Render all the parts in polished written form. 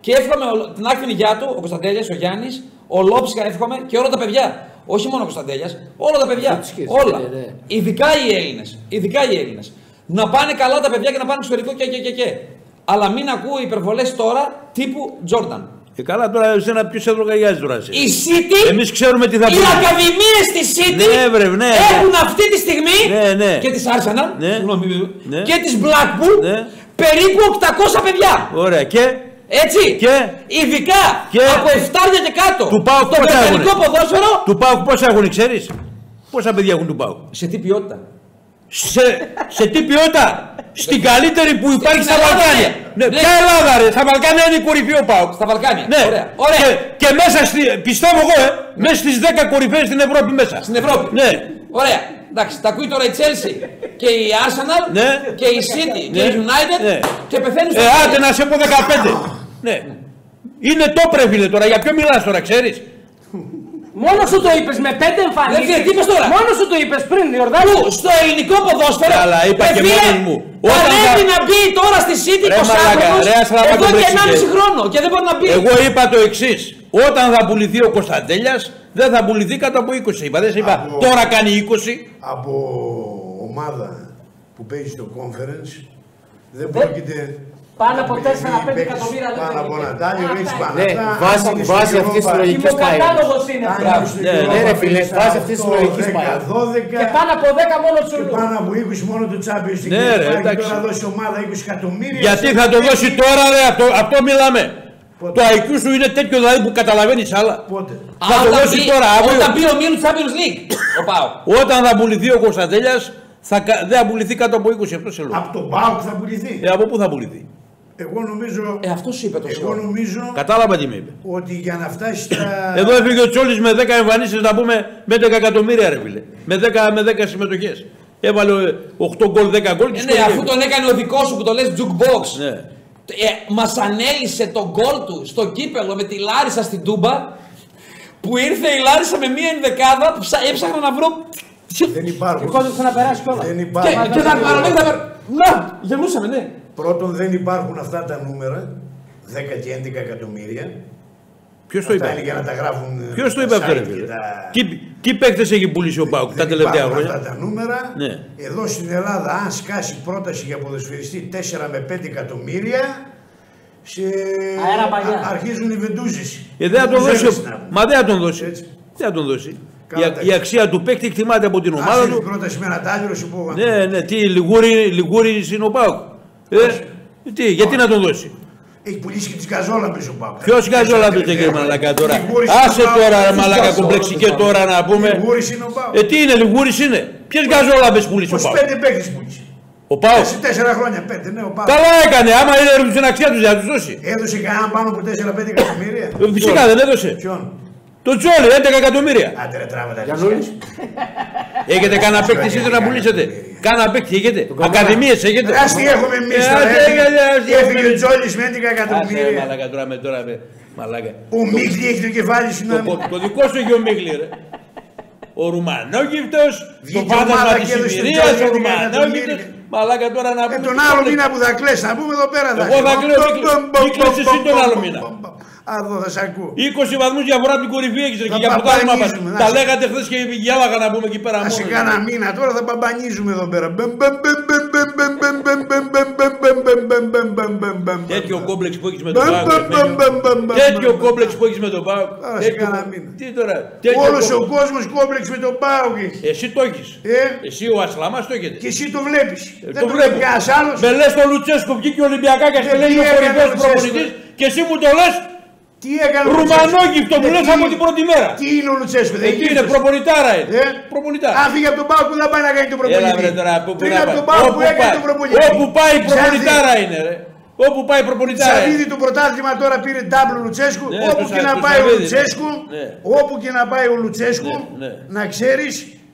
Και εύχομαι την άκρη υγειά του, ο Κωνσταντέλιας, ο Γιάννης, ο Λόψικα εύχομαι και όλα τα παιδιά. Όχι μόνο ο Κωνσταντέλιας, όλα τα παιδιά. Όλα. Ειδικά οι Έλληνες. Να πάνε καλά τα παιδιά και να πάνε στο εξωτερικό και. Αλλά μην ακούω υπερβολές τώρα τύπου Τζόρνταν. Καλά, τώρα εσένα ποιος σε λογαριάζει τώρα. Η City, εμείς ξέρουμε τι θα πούμε. Οι ακαδημίες της City έχουν αυτή τη στιγμή και της Arsenal και της Blackpool περίπου 800 παιδιά. Ωραία, και. Έτσι, ειδικά από 7 και κάτω. Του ΠΑΟΚ το βρετανικό ποδόσφαιρο. Του ΠΑΟΚ πόσα έχουν, ξέρεις. Πόσα παιδιά έχουν του ΠΑΟΚ. Σε τι ποιότητα. Σε τι ποιότητα. Στην καλύτερη που υπάρχει στα Βαλκάνια. Ποια Ελλάδα ρε, στα Βαλκάνια είναι η κορυφή ο ΠΑΟΚ. Στα Βαλκάνια. Ναι. Ωραία. Και μέσα πιστεύω εγώ, μέσα στις 10 κορυφές στην Ευρώπη μέσα. Στην Ευρώπη. Ναι. Ωραία. Εντάξει, τα ακούει τώρα η Chelsea και η Arsenal και η City και η United και πεθαίνουν στο άντε να σε πω 15. Ναι. Είναι το φίλε τώρα, για ποιο μιλάς τώρα, ξέρεις. Μόνο σου το είπες με 5 εμφανίσεις. Τι είπες τώρα. Μόνο σου το είπες πριν, Ιορδάνη. Στο ελληνικό ποδόσφαιρο. Αλλά είπα και μόνος μου. Πρέπει να μπει τώρα στη City 20 εδώ και 1,5 χρόνο και δεν μπορεί να μπει. Εγώ είπα το εξής. Όταν θα πουληθεί ο Κωνσταντέλιας, δεν θα πουληθεί κάτω από 20. Είπα, δεν σε είπα τώρα κάνει 20. Από ομάδα που παίζει στο conference δεν πρόκειται. Πάνω από 4-5 εκατομμύρια δεν πάνω από ένα τάλιο, ρίξει πάνω. Βάσει αυτή τη λογική πάει. Ναι, ρε φίλε, βάσει αυτή τη λογική πάει. Και πάνω από 10 μόνο του. Και πάνω από 20 μόνο του Champions League. Ναι, ρε, εντάξει. Τώρα δώσει ομάδα 20 εκατομμύρια. Γιατί θα το δώσει τώρα, ρε, αυτό μιλάμε. Το IQ σου είναι τέτοιο δηλαδή που καταλαβαίνεις άλλα. Πότε. Θα το δώσει τώρα, αύριο. Όταν πει ο Μίλου Champions League. Όταν θα πουληθεί ο Κωνσταντέλιας, δεν θα πουληθεί κάτω από 20. Αυτό σε λέω. Από τον ΠΑΟΚ θα πουληθεί. Από πού θα πουληθεί. Εγώ νομίζω. Αυτό σου είπε το εγώ νομίζω. Κατάλαβα τι με είπε. Ότι για να φτάσει στα. Εδώ έφυγε ο Τσόλης με 10 εμφανίσεις να πούμε με 11 εκατομμύρια ρε φίλε. Με 10 συμμετοχές. Έβαλε 8 γκολ, 10 γκολ. Ναι, αφού τον έκανε ο δικός σου που το λες jukebox. Ναι. Μας ανέλησε τον γκολ του στο κύπελο με τη Λάρισα στην Τούμπα. Που ήρθε η Λάρισα με μία ενδεκάδα που έψαχνα να βρω. Δεν υπάρχουν. Και κόντεψε να περάσει κιόλα. Δεν υπάρχουν. Και να παραμείνει. Να, γελούσαμε, ναι. Πρώτον, δεν υπάρχουν αυτά τα νούμερα. 10 και 11 εκατομμύρια. Ποιος το είπε. Αυτά είναι για να τα γράφουν. Ποιος το είπε αυτό, ρε φίλε. Τι παίκτες έχει πουλήσει ο ΠΑΟΚ τα τελευταία χρόνια. Αυτά τα νούμερα. Ναι. Εδώ στην Ελλάδα, αν σκάσει πρόταση για ποδοσφαιριστή 4 με 5 εκατομμύρια. Αρχίζουν οι βεντούζεις. Δεν θα τον δώσει. Μα δεν θα τον δώσει. Δεν θα τον δώσει. Η αξία του παίκτη εκτιμάται από την ομάδα του. Πρόταση με ένα τάλιρο σου πω. Ναι, τι, λιγούρι είναι ο ΠΑΟΚ. Γιατί να τον δώσει. Έχει πουλήσει και τις γκαζόλαμπες ο ΠΑΟΚ. Ποιος γκαζόλαμπες και μαλακά τώρα. Άσε τώρα μαλακά κομπλεξικέ τώρα να πούμε. Λιγούρις είναι ο ΠΑΟΚ. Τι είναι, λιγούρις είναι. Ποιες γκαζόλαμπες πουλήσει ο ΠΑΟΚ. 25 παίκτες πουλήσει. Ο ΠΑΟΚ. Σε 4 χρόνια, 5, ναι, ο ΠΑΟΚ. Καλά έκανε, άμα έδωσε την αξία του, θα του δώσει. Έδωσε κανέναν πάνω από 4-5 εκατομμύρια. Φυσικά δεν έδωσε. Ποιον. Το Τσόλι, 11 εκατομμύρια. Άντε ρε τράβατα. Έχετε κανένα παίκτη εσείς να πουλήσετε. Κάνα παίκτη έχετε. Ακαδημίες έχετε. Ας τι έχουμε εμείς τώρα. Έφυγε ο Τζόλις με 11 εκατομμύρια. Μαλάκα τώρα με τώρα με. Μαλάκα. Ο Μίγλι έχει το κεφάλι σου να. Το δικό σου έχει ο Μίγλι ρε. Ο Ρουμανόγυφτος. Το φάντασμα της Σιμηρίας. Ο Ρουμανόγυφτος. Μαλάκα τώρα να πούμε. Τον άλλο μήνα που θα κλαις, να πούμε εδώ πέρα. Εγώ θα κλαίω. Μη κλαις εσύ τον άλλο μήνα. Εδώ θα σ' ακούω. 20 βαθμούς διαφορά από την κορυφή έχεις και για πρωτάθλημα πας. Τα λέγατε χθες και γέλαγα να πούμε εκεί πέρα. Θα σε κάνα μήνα τώρα θα παμπανίζουμε εδώ πέρα. Τέτοιο κόμπλεξ που έχεις με τον ΠΑΟΚ. Τέτοιο κόμπλεξ που έχεις με τον ΠΑΟΚ. Τι τώρα. Όλος ο κόσμος κόμπλεξ με τον ΠΑΟΚ έχει. Εσύ το έχεις. Εσύ ο Ασλαμάς το έχετε. Και εσύ το βλέπεις. Το βλέπω. Με λες το Λουτσέσκο βγήκε Ολυμπιακάκας και λέει ο κορυφαίος προπονητής και εσύ μου το λες. Τι έκανε ο Ρουμανόγυφτο που λες από την πρώτη μέρα. Τι είναι ο Λουτσέσκο, δεν είναι. Είναι προπονητάρα είναι. Προπονητάρα. Αν φύγει από τον ΠΑΟΚ που θα πάει να κάνει τον προπονητή. Πριν από τον ΠΑΟΚ που έκανε τον προπονητή. Όπου πάει προπονητάρα είναι ρε. Όπου πάει προπονητάρα. Σαββίδι το πρωτάθλημα τώρα πήρε ντάμπλ Λουτσέσκου. Όπου και να πάει ο Λουτσέσκου. Όπου και να πάει ο Λουτσέσκου. Να ξέρεις.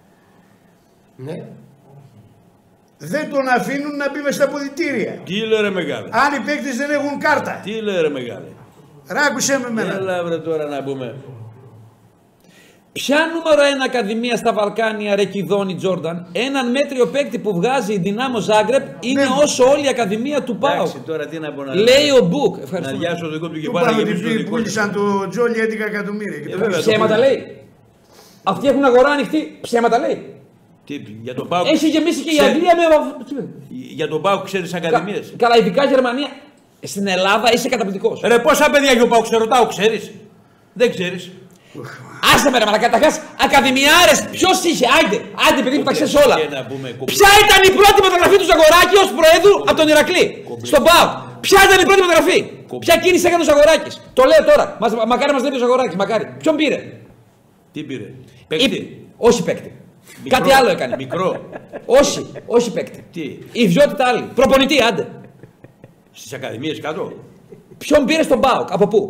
Δεν τον αφήνουν να μπει μες στα αποδυτήρια. Τι λέει ρε μεγάλε. Αν οι παίκτες δεν έχουν κάρτα. Τι λέει ρε μεγάλε. Ράκουσέ με εμένα. Έλα βρε τώρα να πούμε. Ποια νούμερο 1 ακαδημία στα Βαλκάνια ρεκιδώνει Τζόρνταν? Έναν μέτριο παίκτη που βγάζει η Δυνάμο Ζάγκρεπ είναι όσο όλη η ακαδημία του ΠΑΟΚ. Λέει ο Μπουκ. Να διάσω το δικό του κεφάλι. Πούλησαν το Τζόλι 11 εκατομμύρια. Ψέματα λέει. Αυτοί έχουν αγορά ανοιχτή. Ψέματα λέει. Για τον ΠΑΟΚ. Έχει γεμίσει και η Αγγλία με. Για τον ΠΑΟΚ ξέρεις ακαδημίες. Καλά, ειδικά Γερμανία. Στην Ελλάδα είσαι καταπληκτικός. Ρε πόσα παιδιά για ο ΠΑΟΚ σε ρωτάω, ξέρεις? Δεν ξέρεις. Άστε με ρε μαλακά, καταρχάς ακαδημιάρες, ποιος είχε, άντε παιδί που τα ξέρεις όλα. Ποια ήταν η πρώτη μεταγραφή του Ζαγοράκη ως προέδρου από τον Ηρακλή, στον ΠΑΟΚ? Ποια ήταν η πρώτη μεταγραφή? Ποια κίνηση έκανε ο Ζαγοράκης? Το λέω τώρα, μακάρι μας λέει ο Ζαγοράκης, μακάρι. Ποιον πήρε? Τι πήρε? Παίκτη? Όχι παίκτη. Κάτι άλλο έκανε. Μικρό. Όχι παίκτη. Τι? Ιδιότητα άλλη. Προπονητή, άντε. Στις ακαδημίες κάτω. Ποιον πήρε στον ΠΑΟΚ, από πού?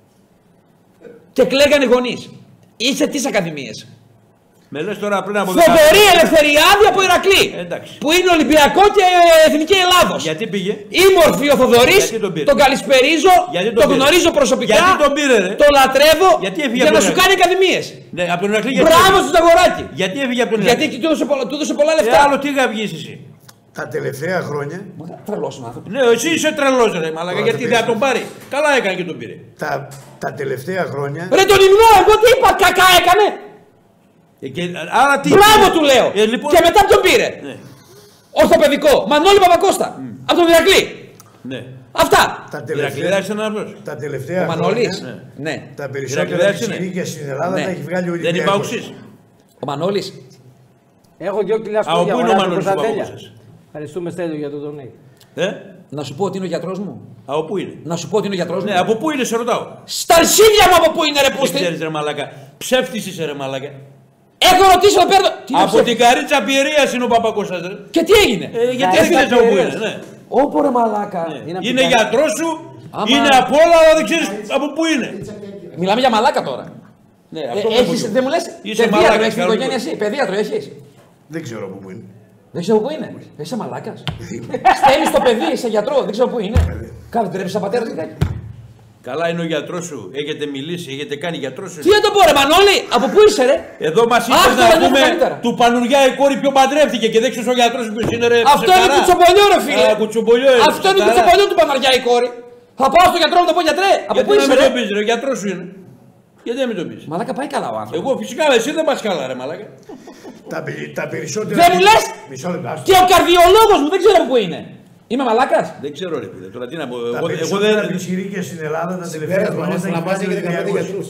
Και κλαίγανε οι γονείς. Είσαι τις ακαδημίες. Με λες τώρα πριν από Θοδωρή Ελευθεριάδη από Ηρακλή. Που είναι Ολυμπιακό και Εθνική Ελλάδος. Γιατί πήγε? Ήμορφη ο Θοδωρής, τον καλησπερίζω, τον γνωρίζω προσωπικά. Γιατί τον πήρε, ρε? Τον λατρεύω για να σου κάνει ακαδημίες. Ναι, από τον Ηρακλή. Μπράβο στο Ζαγοράκη. Γιατί έφυγε από τον Ηρακλή? Γιατί του έδωσε πολλά λεφτά. Άλλο τι είχα βγει εσύ? Τα τελευταία χρόνια. Τρελός ο άνθρωπος. Ναι, εσύ είσαι τρελός ρε μαλάκα, γιατί δεν θα τον πάρει. Καλά έκανε και τον πήρε. Τα τελευταία χρόνια. Ρε τον υμνό, εγώ τι είπα, κακά έκανε. Άρα τι. Μπράβο του λέω. Λοιπόν... Και μετά τον πήρε. Ναι. Ορθοπαιδικό, Μανώλη Παπακώστα. Από τον Ηρακλή. Ναι. Αυτά. Τα τελευταία χρόνια. Ναι. Τα περισσότερα πιτσιρίκια στην Ελλάδα τα έχει βγάλει ο Ολυμπιακός. Δεν υπάρχει ο Μανώλης. Έχω 2 κιλά σπίτια. Από πού είναι ο Μανώλης ο Παπακώστας? Ευχαριστούμε Στέλιο για το donate. Να σου πω ότι είναι ο γιατρός μου. Από πού είναι? Να σου πω ότι είναι ο γιατρός μου. Ναι, από πού είναι, σε ρωτάω. Στα αρχίδια μου από πού είναι, ρε πούστη. Δεν ξέρεις, ρε μαλάκα. Ψεύτης είσαι, ρε μαλάκα. Έχω ρωτήσει εδώ πέρα. Από την Καρίτσα Πιερίας είναι ο Παπακώστας, ρε. Και τι έγινε? Γιατί δεν ξέρεις από πού είναι, ναι. Όπο ρε μαλάκα. Είναι γιατρός σου, είναι από όλα, αλλά δεν ξέρεις από πού είναι. Μιλάμε για μαλάκα τώρα. Δεν μου λες. Παιδίατρο έχεις στην οικογένεια εσύ? Παιδίατρο έχεις? Δεν ξέρω από πού είναι. Δεν ξέρω πού είναι. Είσαι μαλάκας. Στέλνεις το παιδί σε γιατρό, δεν ξέρω πού είναι. Κάθε τρέψει σαν πατέρα και τέτοιο. Καλά είναι ο γιατρός σου, έχετε μιλήσει, έχετε κάνει γιατρός σου. Τι δεν το πω ρε Μανώλη, από πού είσαι ρε? Εδώ μας είπες να πούμε του Πανουριά η κόρη ποιο παντρεύτηκε και δεν ξέρεις ο γιατρός ποιος είναι ρε. Αυτό είναι κουτσομπολιό ρε φίλε. Αυτό είναι κουτσομπολιό του Πανουριά η κόρη. Θα πάω στο γιατρό να το πω γιατρέ. Από πού είσαι ρε? Ο γιατρός σου είναι. Γιατί δεν με το πεις? Μαλάκα πάει καλά ο άνθρωπος. Εγώ φυσικά εσύ δεν πας καλά ρε μαλάκα. Τα περισσότερα. Δεν μου λες. Και ο καρδιολόγος μου δεν ξέρω πού είναι. Είμαι μαλάκας. Δεν ξέρω ρε φίλε. Τώρα τι να πω. Εγώ δεν. Τα πιτσιρίκια στην Ελλάδα τα τελευταία χρόνια θα πας για 15 γιατρούς.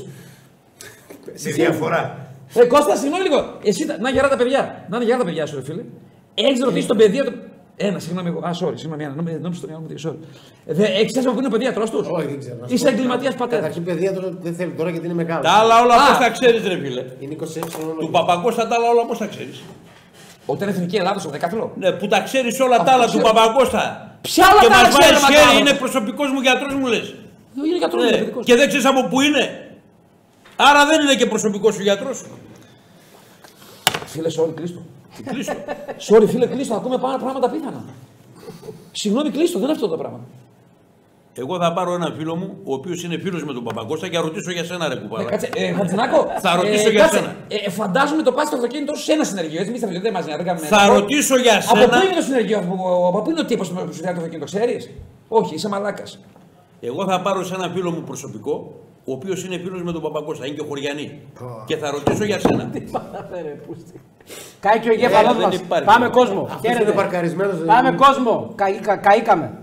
Σε διαφορά. Κώστα, συγγνώμη λίγο. Εσύ να γερά τα παιδιά. Να είναι γερά τα παιδιά σου ρε φίλε. Έχεις ρωτήσει τον παιδίατρο. Συγγνώμη εγώ. Συγγνώμη, νόμιζα το μυαλό μου. Ξέρεις από πού είναι ο παιδίατρος τους? Όχι, δεν ξέρω. Είσαι εγκληματίας πατέρα. Καταρχήν παιδίατρο δεν θέλει τώρα γιατί είναι μεγάλο. Τα άλλα όλα πώς τα ξέρεις ρε φίλε? Είναι 26 του Παπακώστα τα άλλα όλα πώς τα ξέρεις? Όταν είναι Εθνική Ελλάδα στο δεκάθλο. Ναι, που τα ξέρεις όλα τα άλλα του Παπακώστα. Ποια άλλα και τα μας βάζεις χέρι, είναι προσωπικός μου γιατρός μου λες. Είναι γιατρός μου. Και δεν ξέρεις από πού είναι. Άρα δεν είναι και προσωπικός σου γιατρός σου. Φίλε, sorry, κλείστο. Sorry, φίλε, κλείστο. Ακούμε πράγματα πίθανα. Συγγνώμη, κλείστο, δεν είναι αυτό το πράγμα. Εγώ θα πάρω έναν φίλο μου, ο οποίος είναι φίλος με τον Παπακώστα και θα ρωτήσω για σένα ρε κουπάρα. Κάτσε, Χατζηνάκο. Θα ρωτήσω για σένα. Φαντάζομαι το πας στο αυτοκίνητο σου σε ένα συνεργείο. Έτσι, μη δεν μας κάνουμε. Θα ρωτήσω για σένα. Από πού είναι το συνεργείο, από πού είναι ο τύπος που σου διάει το αυτοκίνητο, ξέρεις? Όχι, είσαι μαλάκας. Εγώ θα πάρω σε έναν φίλο μου προσωπικό, ο οποίος είναι φίλος με τον Παπακώστα, είναι και χωριανή. Και θα ρωτήσω για σένα. Τι παραφέρε, πούστη. Κάει και ο εγκέφαλός μας. Πάμε κόσμο. Πάμε κόσμο. Καήκαμε.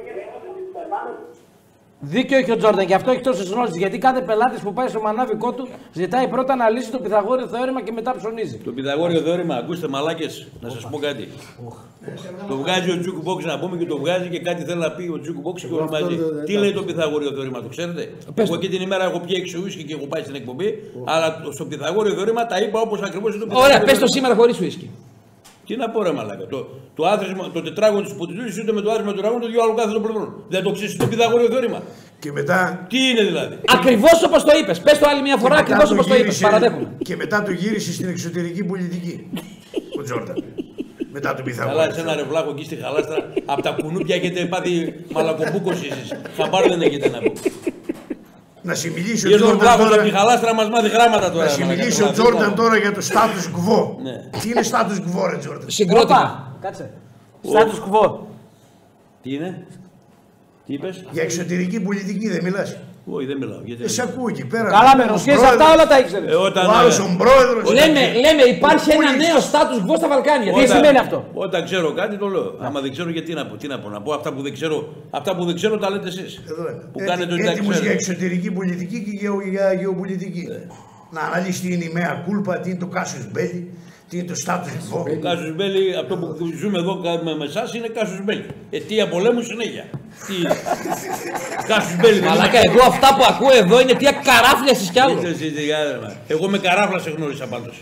Δίκιο έχει ο Τζόρνταν, γι' αυτό έχει τόσες γνώσεις. Γιατί κάθε πελάτης που πάει στο μανάβικό του ζητάει πρώτα να λύσει το Πυθαγόριο θεώρημα και μετά ψωνίζει. Το Πυθαγόριο θεώρημα, ακούστε μαλάκες, να σας πω κάτι. Το βγάζει ο Τζουκουμπόξ να πούμε και το βγάζει και κάτι θέλει να πει ο Τζουκουμπόξ και όλοι μαζί. Τι λέει το Πυθαγόριο θεώρημα, το ξέρετε? Εγώ εκεί την ημέρα έχω πιει 6 ουίσκι και έχω πάει στην εκπομπή, αλλά στο Πυθαγόριο θεώρημα τα είπα όπως ακριβώς είναι το Πυθαγόριο. Ωραία, πες το σήμερα χωρίς ουίσκι. Τι να πω ρε μαλάκα, το τετράγωνο της Ποτιτζούλης ούτε με το άθροισμα του τετράγωνου το δύο άλλο κάθε των πλευρών. Δεν το ξέρεις το Πυθαγόριο θεώρημα? Και μετά. Τι είναι δηλαδή? Ακριβώς όπως το είπες. Πες το άλλη μια φορά, ακριβώς όπως το είπες. Παραδέχομαι. Και μετά το γύρισε στην εξωτερική πολιτική. Ο Τζόρνταν. Μετά τον Πυθαγόριο. Καλά, σε ένα ρευλάκο εκεί στη Χαλάστρα, από τα κουνούπια έχετε πάθει μαλακομπούκος εσείς. Χαμπάρ δεν έχετε να πω. Να συμμιλήσει ο Ήρθε ο Τζόρνταν Βλάχος από τώρα. τη χαλάστρα μας μάθει γράμματα τώρα. Να συμμιλήσει ο Τζόρνταν τώρα για το status quo. Τι είναι status quo, ρε Τζόρνταν? Συγκρότημα. Κάτσε. Status quo. Τι είναι, τι είπες? Για εξωτερική πολιτική δεν μιλάς? Όχι, δεν μιλάω. Σε ακούω εκεί πέρα. Καλά, με Ρωσίες αυτά όλα τα ήξερες. Ο άλλος ο πρόεδρος. Λέμε υπάρχει ένα νέο status quo στα Βαλκάνια. Τι σημαίνει αυτό? Όταν ξέρω κάτι το λέω. Άμα δεν ξέρω, γιατί να πω. Να πω αυτά που δεν ξέρω τα λέτε εσείς. Που κάνετε ότι τα Έτοιμος ξέρετε. για εξωτερική πολιτική και για γεωπολιτική. Να αναλύσει τι είναι η μέα κούλπα, τι είναι το casus belli, τι είναι το status quo. Το casus belli, αυτό που ζούμε εδώ με εσάς είναι casus belli. Αιτία πολέμου συνέχεια. Τι είναι? Casus belli. Μαλάκα, εγώ αυτά που ακούω εδώ είναι αιτία καράφλιασης κι άλλο. Εγώ με καράφλα σε γνώρισα πάντως.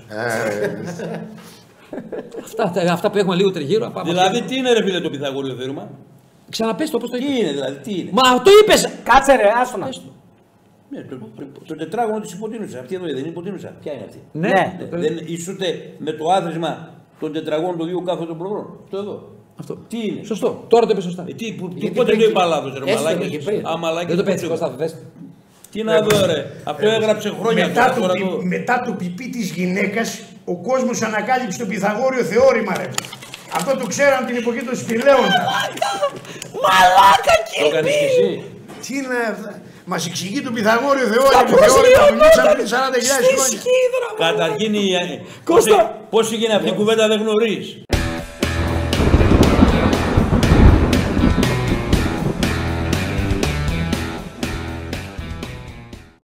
Αυτά που έχουμε λίγο τριγύρω. Δηλαδή τι είναι ρε φίλε το Πυθαγόριο θεώρημα? Ξαναπες το, πώς το Τι είπες? είναι δηλαδή, τι είναι? Μα το είπες! Κάτσε ρε, άστονα. Ναι, το τετράγωνο της υποτείνουσα. Αυτή εδώ δεν είναι υποτείνουσα. Ποια είναι αυτή? Ναι. Δεν ισούται με το άθροισμα των τετραγώνων των δύο κάθετων πλευρών. Αυτό εδώ. Αυτό. Τι είναι? Σωστό. Τώρα το είπες σωστά. Πότε το είπα λάθος ρε μαλάκες? Δεν το πέτυχε, Κώστα, δες. Τι να δω ρε. Αυτό έγραψε χρόνια τώρα. Μετά το πιπί της γυναίκας, ο κόσμος ανακάλυψε το Πυθαγόριο θεώρημα, ρε. Αυτό το ξέραν την εποχή των Σπηλαίων. Μαλάκα, Το έκανες και εσύ? Τι είναι αυτά? Μας εξηγεί το Πυθαγόριο θεώρημα που μιλούσαμε πριν 40.000 χρόνια. Καταρχήν, Κώστα! πώς έγινε αυτή η κουβέντα δεν γνωρίζεις.